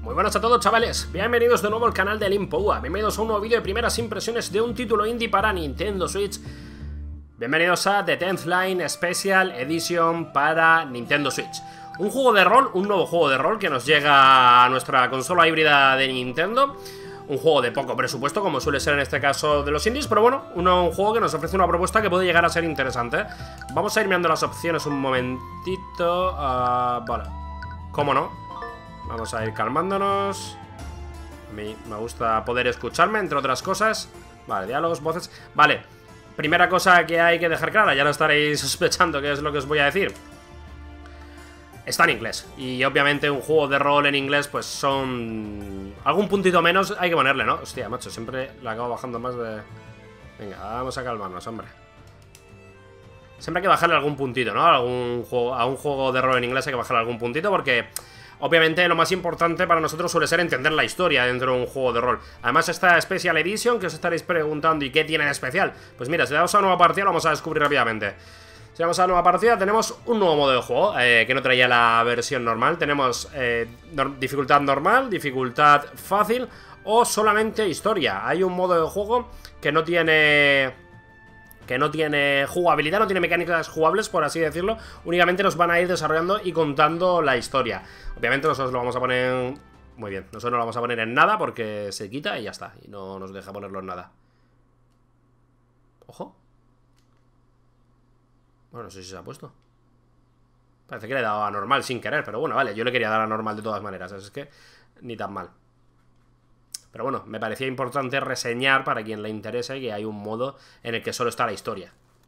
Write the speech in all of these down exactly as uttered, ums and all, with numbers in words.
Muy buenas a todos, chavales, bienvenidos de nuevo al canal de Limpoua. Bienvenidos a un nuevo vídeo de primeras impresiones de un título indie para Nintendo Switch. Bienvenidos a The tenth Line Special Edition para Nintendo Switch. Un juego de rol, un nuevo juego de rol que nos llega a nuestra consola híbrida de Nintendo. Un juego de poco presupuesto, como suele ser en este caso de los indies, pero bueno, uno, un juego que nos ofrece una propuesta que puede llegar a ser interesante. Vamos a ir mirando las opciones un momentito. uh, Vale, ¿cómo no? Vamos a ir calmándonos. A mí me gusta poder escucharme, entre otras cosas. Vale, diálogos, voces. Vale, primera cosa que hay que dejar clara, ya lo estaréis sospechando qué es lo que os voy a decir. Está en inglés, y obviamente un juego de rol en inglés pues son... algún puntito menos hay que ponerle, ¿no? Hostia, macho, siempre le acabo bajando más de... Venga, vamos a calmarnos, hombre. Siempre hay que bajarle algún puntito, ¿no? Algún juego... A un juego de rol en inglés hay que bajarle algún puntito porque... Obviamente lo más importante para nosotros suele ser entender la historia dentro de un juego de rol. Además esta Special Edition que os estaréis preguntando ¿y qué tiene de especial? Pues mira, si le damos a una nueva partida lo vamos a descubrir rápidamente. Si vamos a la nueva partida tenemos un nuevo modo de juego eh, que no traía la versión normal. Tenemos eh, no, dificultad normal, dificultad fácil o solamente historia. Hay un modo de juego que no tiene... que no tiene jugabilidad, no tiene mecánicas jugables, por así decirlo. Únicamente nos van a ir desarrollando y contando la historia. Obviamente nosotros lo vamos a poner... Muy bien, nosotros no lo vamos a poner en nada porque se quita y ya está. Y no nos deja ponerlo en nada. Ojo. Bueno, no sé si se ha puesto. Parece que le he dado a normal sin querer, pero bueno, vale, yo le quería dar a normal de todas maneras. Es que ni tan mal. Pero bueno, me parecía importante reseñar para quien le interese que hay un modo en el que solo está la historia.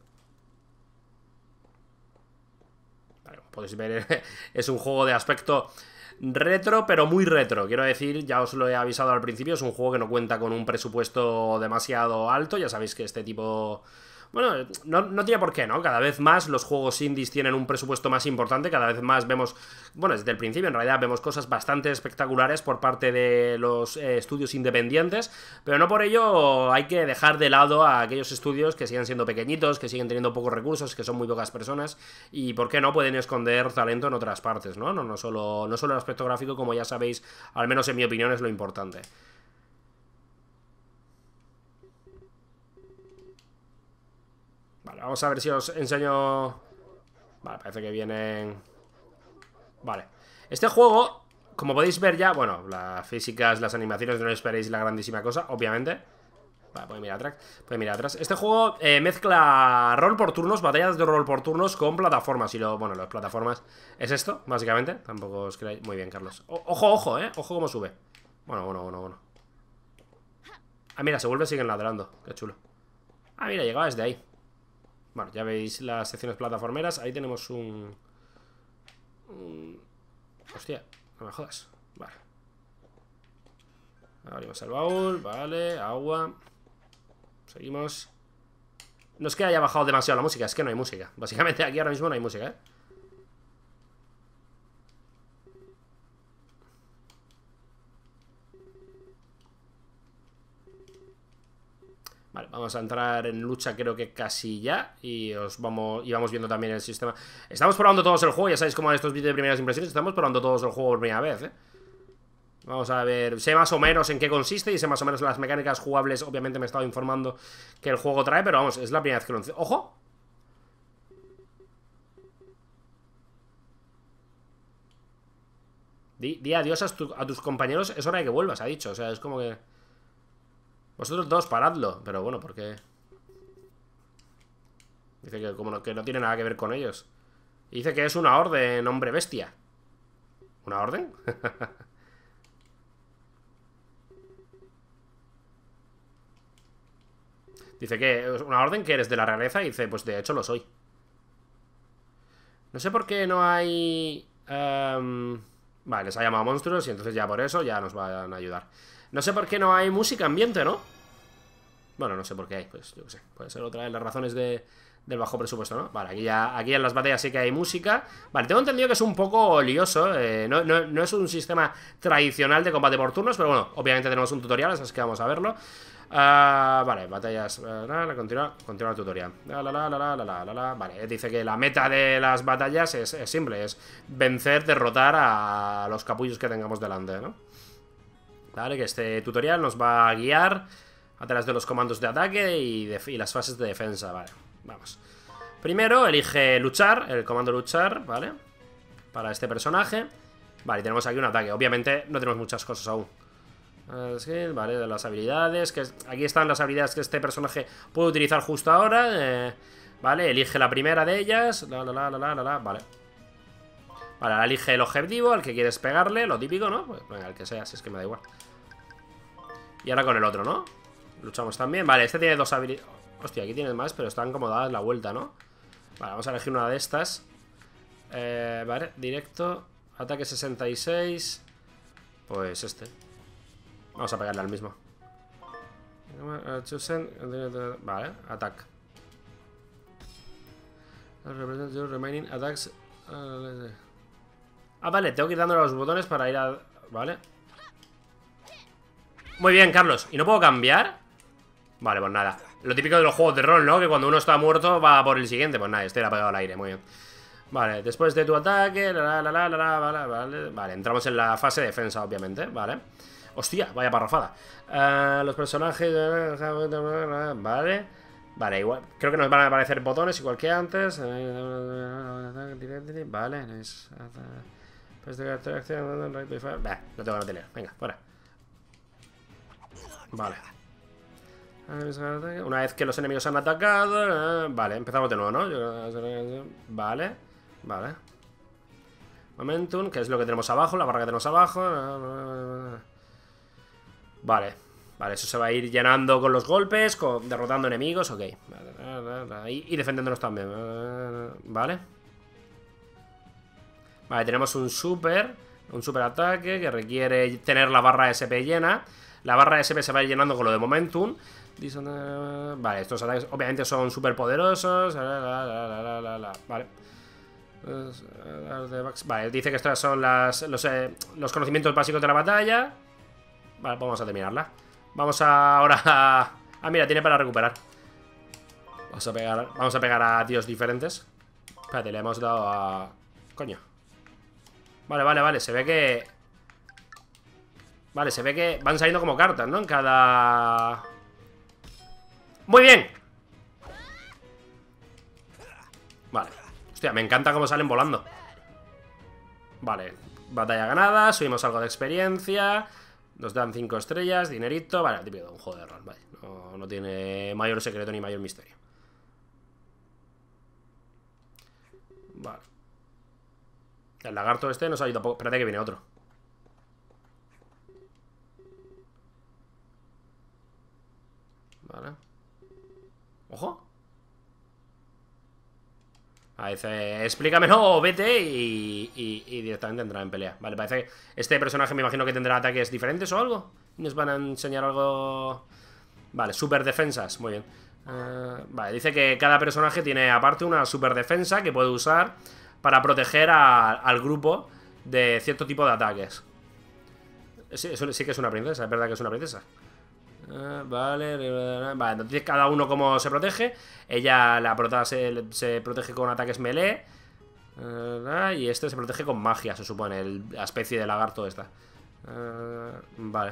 Vale, como podéis ver, es un juego de aspecto retro, pero muy retro. Quiero decir, ya os lo he avisado al principio, es un juego que no cuenta con un presupuesto demasiado alto. Ya sabéis que este tipo... Bueno, no, no tiene por qué, ¿no? Cada vez más los juegos indies tienen un presupuesto más importante. Cada vez más vemos, bueno, desde el principio en realidad vemos cosas bastante espectaculares por parte de los eh, estudios independientes. Pero no por ello hay que dejar de lado a aquellos estudios que siguen siendo pequeñitos, que siguen teniendo pocos recursos, que son muy pocas personas. Y por qué no pueden esconder talento en otras partes, ¿no? No, no, solo, no solo el aspecto gráfico, como ya sabéis, al menos en mi opinión es lo importante. Vale, vamos a ver si os enseño... Vale, parece que vienen... Vale, este juego, como podéis ver ya, bueno, las físicas, las animaciones, no esperéis la grandísima cosa, obviamente. Vale, podéis mirar atrás, podéis mirar atrás. Este juego eh, mezcla rol por turnos, batallas de rol por turnos con plataformas. Y lo, bueno, las plataformas es esto, básicamente. Tampoco os creáis... Muy bien, Carlos. O, ojo, ojo, eh, ojo cómo sube. Bueno, bueno, bueno, bueno. Ah, mira, se vuelve, siguen ladrando, qué chulo. Ah, mira, llegaba desde ahí. Bueno, ya veis las secciones plataformeras. Ahí tenemos un... un... Hostia, no me jodas. Vale. Abrimos el baúl, vale, agua. Seguimos. No es que haya bajado demasiado la música, es que no hay música. Básicamente aquí ahora mismo no hay música, ¿eh? Vale, vamos a entrar en lucha creo que casi ya. Y os vamos, y vamos viendo también el sistema. Estamos probando todos el juego, ya sabéis cómo van estos vídeos de primeras impresiones. Estamos probando todos el juego por primera vez, ¿eh? Vamos a ver, sé más o menos en qué consiste y sé más o menos las mecánicas jugables. Obviamente me he estado informando que el juego trae, pero vamos, es la primera vez que lo... ¡Ojo! Di, di adiós a, tu, a tus compañeros, es hora de que vuelvas, ha dicho. O sea, es como que... Vosotros dos, paradlo. Pero bueno, ¿por qué? Dice que como no, que no tiene nada que ver con ellos. Y dice que es una orden, hombre bestia. ¿Una orden? Dice que es una orden que eres de la realeza. Y dice, pues de hecho lo soy. No sé por qué no hay... Um... Vale, les ha llamado monstruos y entonces ya por eso ya nos van a ayudar. No sé por qué no hay música ambiente, ¿no? Bueno, no sé por qué hay, pues yo qué sé. Puede ser otra de las razones de, del bajo presupuesto, ¿no? Vale, aquí ya aquí en las batallas sí que hay música. Vale, tengo entendido que es un poco lioso, eh, no, no, no es un sistema tradicional de combate por turnos, pero bueno, obviamente tenemos un tutorial, así que vamos a verlo. Uh, vale, batallas, uh, la, la, continúa, continúa el tutorial. La, la, la, la, la, la, la, la. Vale, dice que la meta de las batallas es, es simple, es vencer, derrotar a los capullos que tengamos delante, ¿no? Vale, que este tutorial nos va a guiar a través de los comandos de ataque y, de, y las fases de defensa, vale. Vamos. Primero elige luchar, el comando luchar, ¿vale? Para este personaje. Vale, tenemos aquí un ataque. Obviamente no tenemos muchas cosas aún. Vale, de las habilidades que es, aquí están las habilidades que este personaje puede utilizar justo ahora, eh, vale, elige la primera de ellas, la, la, la, la, la, la, vale. Vale, ahora elige el objetivo al que quieres pegarle, lo típico, ¿no? Pues venga, el que sea, si es que me da igual. Y ahora con el otro, ¿no? Luchamos también, vale, este tiene dos habilidades. Hostia, aquí tienes más, pero están como dadas la vuelta, ¿no? Vale, vamos a elegir una de estas. eh, Vale, directo, ataque sesenta y seis. Pues este. Vamos a pegarle al mismo. Vale, attack. Remaining attacks. Ah, vale, tengo que ir dándole a los botones para ir a... Vale. Muy bien, Carlos. ¿Y no puedo cambiar? Vale, pues nada. Lo típico de los juegos de rol, ¿no? Que cuando uno está muerto va por el siguiente. Pues nada, este le ha pegado al aire, muy bien. Vale, después de tu ataque, la, la, la, la, la, vale, vale, vale, entramos en la fase de defensa, obviamente, vale. Hostia, vaya parrafada. uh, Los personajes, vale. Vale, igual, creo que nos van a aparecer botones igual que antes. Vale, bah, no tengo que tener, venga, fuera. Vale. Una vez que los enemigos han atacado, vale, empezamos de nuevo, ¿no? Vale, vale. Momentum, que es lo que tenemos abajo, la barra que tenemos abajo. Vale, vale, eso se va a ir llenando con los golpes, con, derrotando enemigos, ok. Y, y defendiéndonos también. Vale. Vale, tenemos un super, un super ataque que requiere tener la barra S P llena. La barra S P se va a ir llenando con lo de Momentum. Vale, estos ataques obviamente son súper poderosos. Vale. Vale, dice que estos son las, los, eh, los conocimientos básicos de la batalla. Vale, pues vamos a terminarla. Vamos a, ahora a... Ah, mira, tiene para recuperar. Vamos a pegar, vamos a pegar a tíos diferentes. Espérate, le hemos dado a... Coño. Vale, vale, vale, se ve que... Vale, se ve que van saliendo como cartas, ¿no? En cada... ¡Muy bien! Vale. Hostia, me encanta cómo salen volando. Vale, batalla ganada, subimos algo de experiencia. Nos dan cinco estrellas, dinerito. Vale, típico de un juego de rol, vale. No, no tiene mayor secreto ni mayor misterio. Vale. El lagarto este nos ha ido poco. Espérate que viene otro. Vale. Ojo. Ah, dice, explícamelo, vete y, y, y directamente entra en pelea. Vale, parece que este personaje me imagino que tendrá ataques diferentes o algo. Nos van a enseñar algo... Vale, super defensas, muy bien. uh, Vale, dice que cada personaje tiene aparte una super defensa que puede usar para proteger a, al grupo de cierto tipo de ataques. Sí, eso sí que es una princesa, es verdad que es una princesa. Uh, vale, vale, entonces cada uno como se protege. Ella, la prota, se, se protege con ataques melee. uh, Y este se protege con magia, se supone, el, la especie de lagarto esta. uh, Vale.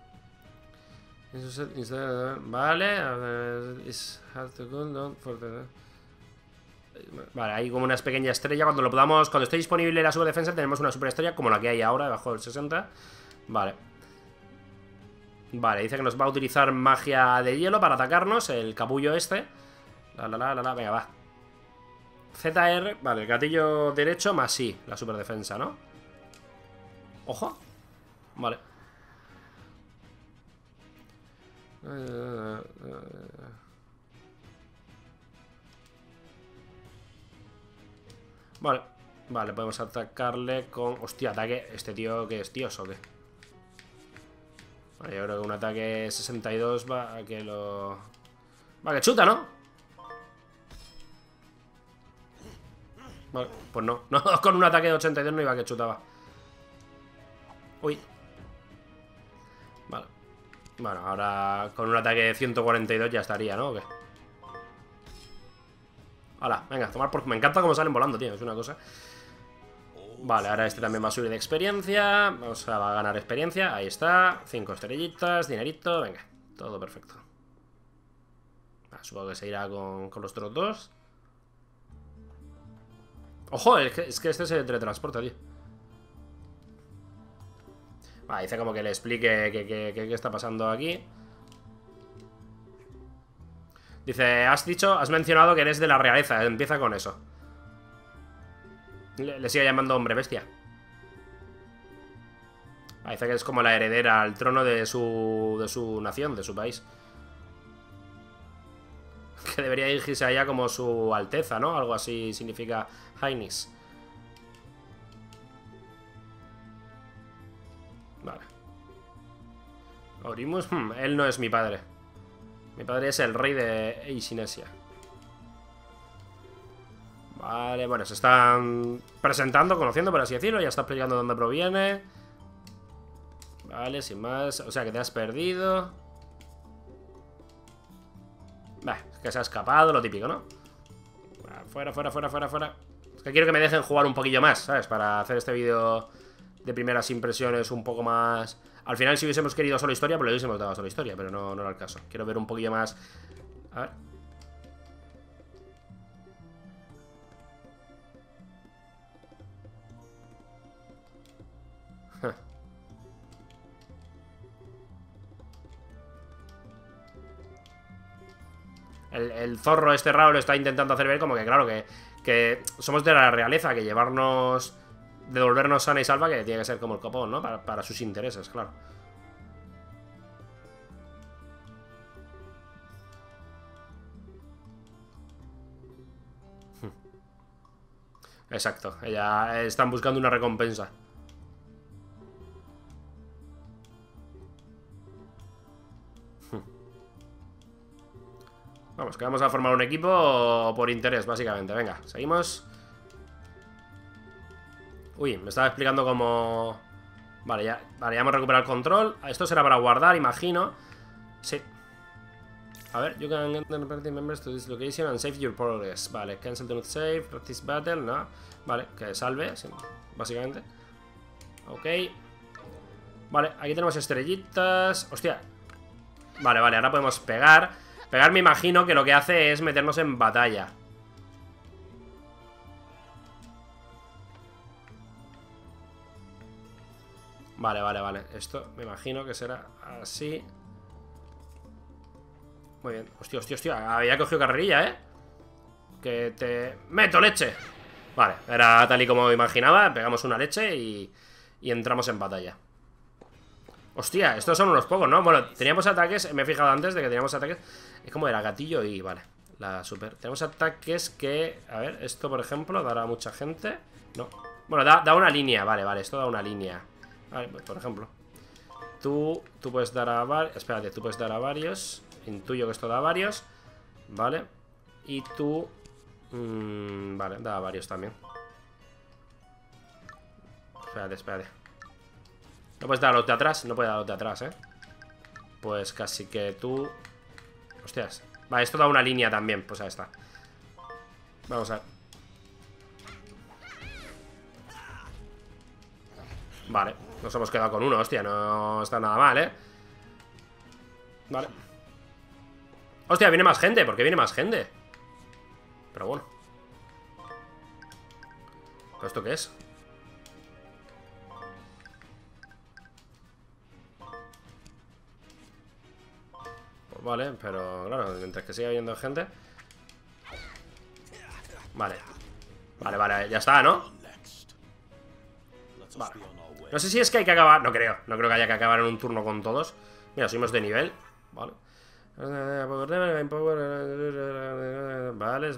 Vale. Vale, hay como una pequeña estrella. Cuando lo podamos, cuando esté disponible la super defensa, tenemos una super estrella como la que hay ahora, debajo del sesenta. Vale. Vale, dice que nos va a utilizar magia de hielo para atacarnos, el capullo este. La, la, la, la, la, venga, va. Z R, vale, el gatillo derecho más sí, la super defensa, ¿no? Ojo. Vale. Vale, vale, podemos atacarle con... Hostia, ataque, este tío que es Dios o qué. Vale, yo creo que un ataque sesenta y dos va a que lo... Va, que chuta, ¿no? Vale, pues no. No, con un ataque de ochenta y dos no iba que chutaba. Uy. Vale. Bueno, ahora con un ataque de ciento cuarenta y dos ya estaría, ¿no? ¿O qué? Hala, venga, tomar por... Me encanta cómo salen volando, tío, es una cosa. Vale, ahora este también va a subir de experiencia. O sea, va a ganar experiencia, ahí está. Cinco estrellitas, dinerito, venga. Todo perfecto. Ah, supongo que se irá con, con los otros dos. Ojo, es que, es que este se teletransporta, tío. Ah, dice como que le explique qué está pasando aquí. Dice, has dicho, has mencionado que eres de la realeza. Empieza con eso. Le, le sigue llamando hombre bestia. Ah, dice que es como la heredera al trono de su, de su nación, de su país. Que debería dirigirse allá como su alteza, ¿no? Algo así significa Highness. Vale. Orimus, hmm, él no es mi padre. Mi padre es el rey de Eisinesia. Vale, bueno, se están presentando, conociendo, por así decirlo. Ya está explicando dónde proviene. Vale, sin más. O sea, que te has perdido. Bah, es que se ha escapado, lo típico, ¿no? Fuera, fuera, fuera, fuera, fuera. Es que quiero que me dejen jugar un poquillo más, ¿sabes? Para hacer este vídeo de primeras impresiones un poco más... Al final, si hubiésemos querido solo historia, pues le hubiésemos dado solo historia, pero no, no era el caso. Quiero ver un poquillo más... A ver... El, el zorro este raro lo está intentando hacer ver como que, claro, que, que somos de la realeza, que llevarnos, devolvernos sana y salva, que tiene que ser como el copón, ¿no? Para, para sus intereses, claro. Exacto, ella están buscando una recompensa. Vamos, que vamos a formar un equipo por interés, básicamente. Venga, seguimos. Uy, me estaba explicando cómo... Vale, ya, vale, ya hemos recuperado el control. Esto será para guardar, imagino. Sí. A ver, you can get the party members to this location and save your progress. Vale, cancel the not save, practice battle, no. Vale, que salve, sí, básicamente. Ok. Vale, aquí tenemos estrellitas. Hostia. Vale, vale, ahora podemos pegar. Pegar me imagino que lo que hace es meternos en batalla. Vale, vale, vale. Esto me imagino que será así. Muy bien. Hostia, hostia, hostia. Había cogido carrerilla, ¿eh? Que te... ¡Meto leche! Vale, era tal y como imaginaba. Pegamos una leche y... Y entramos en batalla. Hostia, estos son unos pocos, ¿no? Bueno, teníamos ataques, me he fijado antes de que teníamos ataques. Es como era gatillo y vale, la super. Tenemos ataques que, a ver, esto por ejemplo dará a mucha gente. No, bueno, da, da una línea, vale, vale, esto da una línea. Vale, pues por ejemplo Tú, tú puedes dar a varios. Espérate, tú puedes dar a varios. Intuyo que esto da a varios. Vale, y tú mmm, vale, da a varios también. Espérate, espérate. No puedes dar a los de atrás, no puedes dar a los de atrás, eh. Pues casi que tú... Hostias. Vale, esto da una línea también, pues ahí está. Vamos a ver. Vale, nos hemos quedado con uno, hostia, no está nada mal, eh. Vale. Hostia, viene más gente, ¿por qué viene más gente? Pero bueno. ¿Pero esto qué es? Vale, pero claro, mientras que siga habiendo gente. Vale. Vale, vale, ya está, ¿no? Vale. No sé si es que hay que acabar. No creo, no creo que haya que acabar en un turno con todos. Mira, subimos de nivel. Vale. Vale,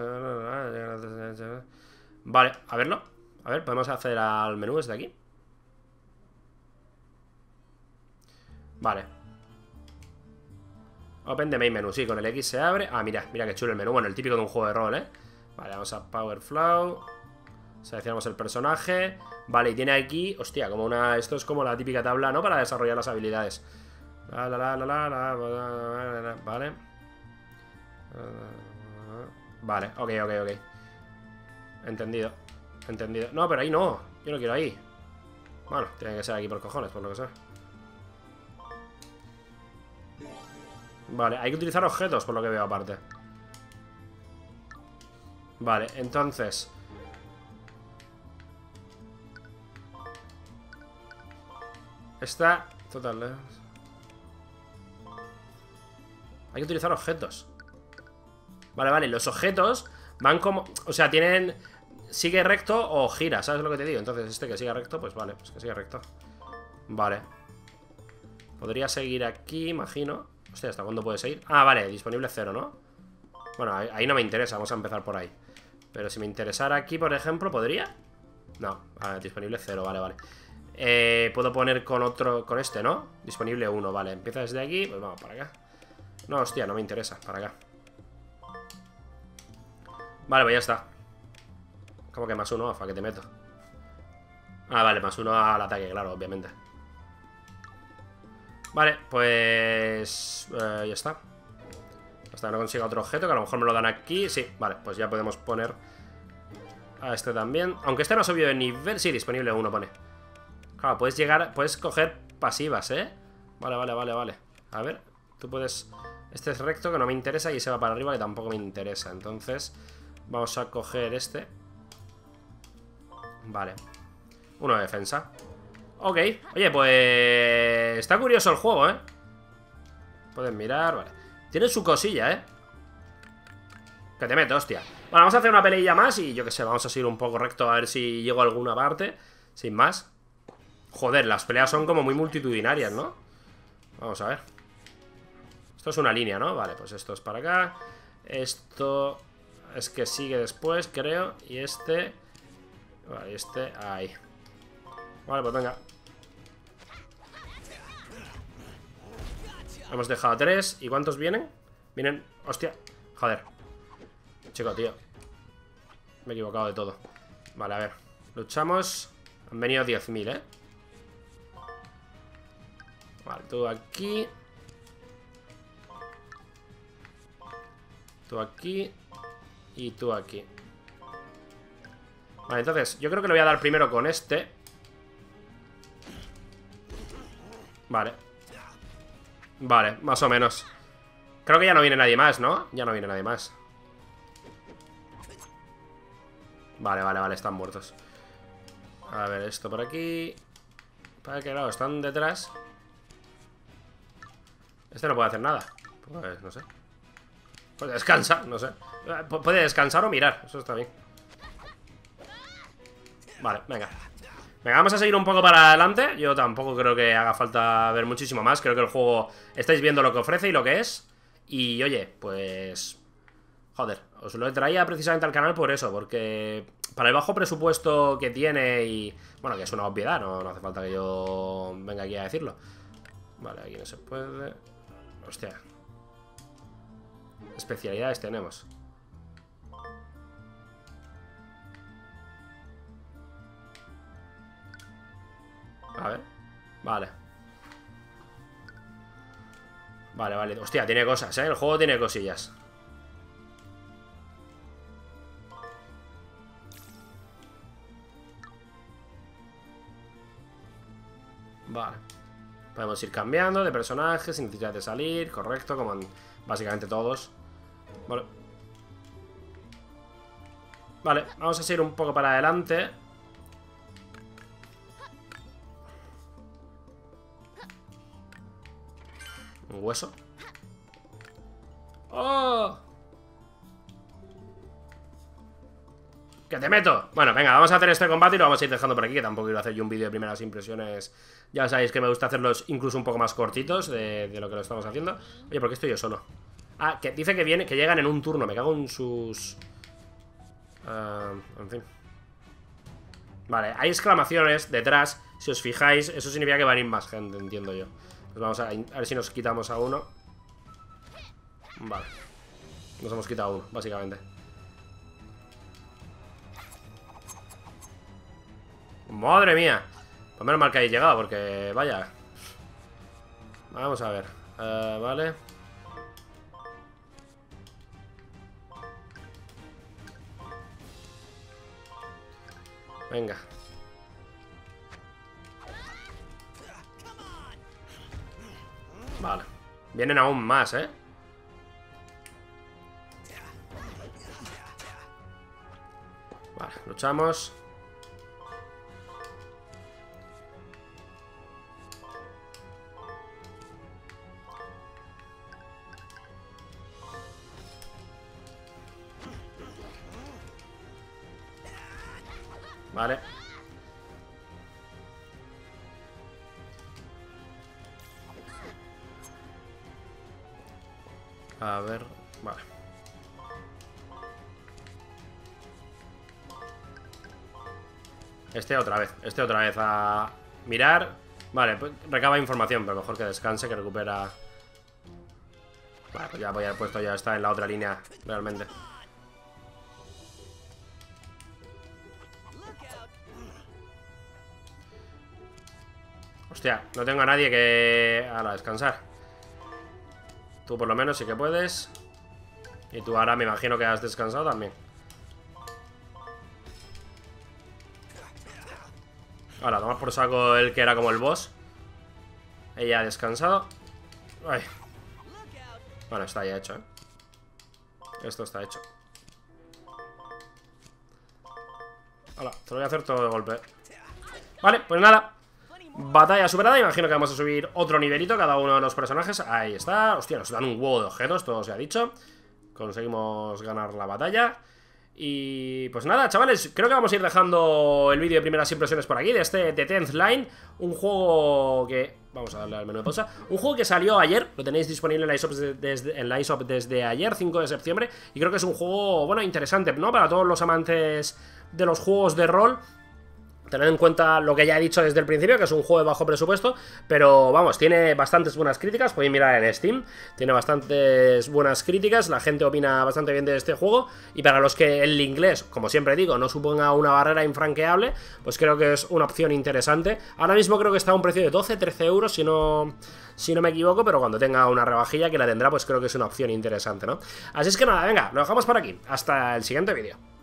vale, a verlo. A ver, podemos acceder al menú desde aquí. Vale. Open the main menu, sí, con el X se abre. Ah, mira, mira qué chulo el menú. Bueno, el típico de un juego de rol, ¿eh? Vale, vamos a Power Flow. Seleccionamos el personaje. Vale, y tiene aquí, hostia, como una... Esto es como la típica tabla, ¿no? Para desarrollar las habilidades. La, la, la, la, la, la, la, la, vale. Vale, ok, ok, ok. Entendido. Entendido. No, pero ahí no. Yo no quiero ahí. Bueno, tiene que ser aquí por cojones, por lo que sea. Vale, hay que utilizar objetos, por lo que veo aparte. Vale, entonces... Está... Total, ¿eh? Hay que utilizar objetos. Vale, vale, los objetos van como... O sea, tienen... Sigue recto o gira, ¿sabes lo que te digo? Entonces este que siga recto, pues vale, pues que siga recto. Vale. Podría seguir aquí, imagino. Hostia, ¿hasta cuándo puede seguir? Ah, vale, disponible cero, ¿no? Bueno, ahí, ahí no me interesa, vamos a empezar por ahí. Pero si me interesara aquí, por ejemplo, ¿podría? No, ah, disponible cero, vale, vale. eh, Puedo poner con otro, con este, ¿no? Disponible uno, vale, empieza desde aquí, pues vamos para acá. No, hostia, no me interesa, para acá. Vale, pues ya está. ¿Cómo que más uno? Afa, que te meto. Ah, vale, más uno al ataque, claro, obviamente. Vale, pues... Eh, ya está. Hasta que no consiga otro objeto, que a lo mejor me lo dan aquí. Sí, vale, pues ya podemos poner a este también. Aunque este no ha subido de nivel. Sí, disponible uno pone. Claro, puedes llegar, puedes coger pasivas, ¿eh? Vale, vale, vale, vale. A ver, tú puedes... Este es recto, que no me interesa, y ese va para arriba, que tampoco me interesa. Entonces, vamos a coger este. Vale. Uno de defensa. Ok, oye, pues... Está curioso el juego, ¿eh? Pueden mirar, vale. Tiene su cosilla, ¿eh? Que te meto, hostia. Bueno, vamos a hacer una peleilla más y yo qué sé, vamos a seguir un poco recto a ver si llego a alguna parte. Sin más. Joder, las peleas son como muy multitudinarias, ¿no? Vamos a ver. Esto es una línea, ¿no? Vale, pues esto es para acá. Esto es que sigue después, creo. Y este... Vale, este... Ahí. Vale, pues venga. Hemos dejado tres. ¿Y cuántos vienen? Vienen... Hostia. Joder. Chico, tío. Me he equivocado de todo. Vale, a ver. Luchamos. Han venido diez mil, ¿eh? Vale, tú aquí. Tú aquí. Y tú aquí. Vale, entonces, yo creo que le voy a dar primero con este. Vale. Vale, más o menos. Creo que ya no viene nadie más, ¿no? Ya no viene nadie más. Vale, vale, vale, están muertos. A ver, esto por aquí. Para que, claro, están detrás. Este no puede hacer nada. Pues, no sé. Puede descansar, no sé. Puede descansar o mirar, eso está bien. Vale, venga. Venga, vamos a seguir un poco para adelante. Yo tampoco creo que haga falta ver muchísimo más. Creo que el juego, estáis viendo lo que ofrece y lo que es. Y oye, pues... Joder, os lo traía precisamente al canal por eso. Porque para el bajo presupuesto que tiene y... Bueno, que es una obviedad, no, no hace falta que yo venga aquí a decirlo. Vale, aquí no se puede. Hostia. Especialidades tenemos. A ver, vale. Vale, vale, hostia, tiene cosas, ¿eh? El juego tiene cosillas. Vale. Podemos ir cambiando de personajes sin necesidad de salir, correcto, como en básicamente todos. Vale. Vale, vamos a seguir un poco para adelante. Un hueso. ¡Oh! ¡Que te meto! Bueno, venga, vamos a hacer este combate y lo vamos a ir dejando por aquí, que tampoco quiero hacer yo un vídeo de primeras impresiones. Ya sabéis que me gusta hacerlos incluso un poco más cortitos de, de lo que lo estamos haciendo. Oye, ¿por qué estoy yo solo? Ah, que dice que viene, que llegan en un turno. Me cago en sus... Uh, en fin. Vale, hay exclamaciones detrás. Si os fijáis, eso significa que va a ir más gente, entiendo yo. Pues vamos a, a ver si nos quitamos a uno. Vale. Nos hemos quitado a uno, básicamente. Madre mía. Pues menos mal que hayáis llegado, porque vaya. Vamos a ver. Uh, vale. Venga. Vale. Vienen aún más, ¿eh? Vale, luchamos. Vale. A ver, vale. Este otra vez, este otra vez a mirar. Vale, pues recaba información, pero mejor que descanse, que recupera. Vale, pues ya voy a haber puesto, ya está en la otra línea, realmente. Hostia, no tengo a nadie que... a descansar. Tú por lo menos sí que puedes. Y tú ahora me imagino que has descansado también. Ahora, tomamos por saco el que era como el boss. Ella ha descansado. Ay. Bueno, está ya hecho, ¿eh? Esto está hecho. Hola, te lo voy a hacer todo de golpe. Vale, pues nada. Batalla superada, imagino que vamos a subir otro nivelito cada uno de los personajes. Ahí está, hostia, nos dan un huevo de objetos, todo se ha dicho. Conseguimos ganar la batalla. Y pues nada, chavales, creo que vamos a ir dejando el vídeo de primeras impresiones por aquí de este The Tenth Line. Un juego que... vamos a darle al menú de pausa. Un juego que salió ayer, lo tenéis disponible en la eShop desde, en la eShop desde ayer, cinco de septiembre. Y creo que es un juego, bueno, interesante, ¿no? Para todos los amantes de los juegos de rol. Tened en cuenta lo que ya he dicho desde el principio, que es un juego de bajo presupuesto, pero vamos, tiene bastantes buenas críticas, podéis mirar en Steam, tiene bastantes buenas críticas, la gente opina bastante bien de este juego, y para los que el inglés, como siempre digo, no suponga una barrera infranqueable, pues creo que es una opción interesante. Ahora mismo creo que está a un precio de doce, trece euros, si no, si no me equivoco, pero cuando tenga una rebajilla, que la tendrá, pues creo que es una opción interesante, ¿no? Así es que nada, venga, lo dejamos por aquí, hasta el siguiente vídeo.